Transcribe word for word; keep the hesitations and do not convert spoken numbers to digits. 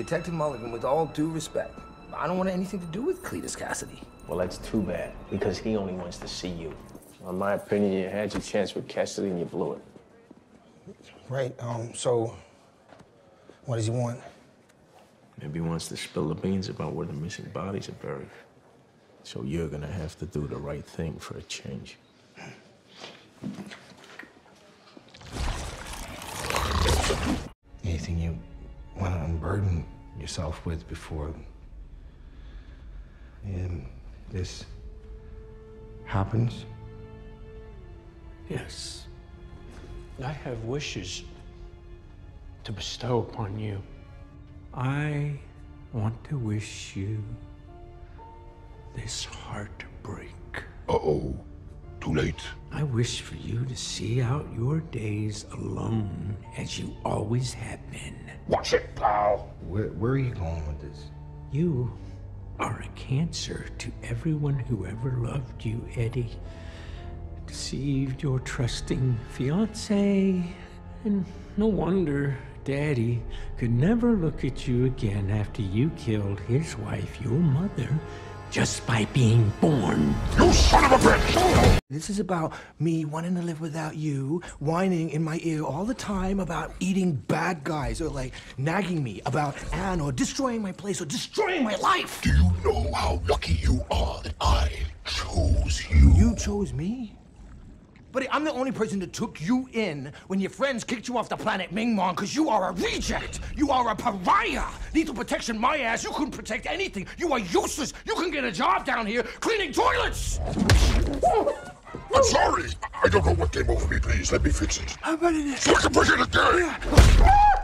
Detective Mulligan, with all due respect, I don't want anything to do with Cletus Kasady. Well, that's too bad, because he only wants to see you. In my opinion, you had your chance with Kasady and you blew it. Right, um, so what does he want? Maybe he wants to spill the beans about where the missing bodies are buried. So you're gonna have to do the right thing for a change. Anything you want to unburden yourself with before um, this happens? Yes. I have wishes to bestow upon you. I want to wish you this heartbreak. Uh-oh. Too late. I wish for you to see out your days alone as you always have been. Watch it, pal. Where, where are you going with this? You are a cancer to everyone who ever loved you, Eddie. Deceived your trusting fiancé, and no wonder Daddy could never look at you again after you killed his wife, your mother, just by being born. You son of a bitch! This is about me wanting to live without you, whining in my ear all the time about eating bad guys, or like nagging me about Anne, or destroying my place, or destroying my life. Do you know how lucky you are that I chose you? You chose me? Buddy, I'm the only person that took you in when your friends kicked you off the planet Ming-Mong because you are a reject. You are a pariah. Lethal protection, my ass. You couldn't protect anything. You are useless. You can get a job down here cleaning toilets. I'm sorry. I don't know what came over me. Please, let me fix it. How about it? So I can bring it again. Yeah.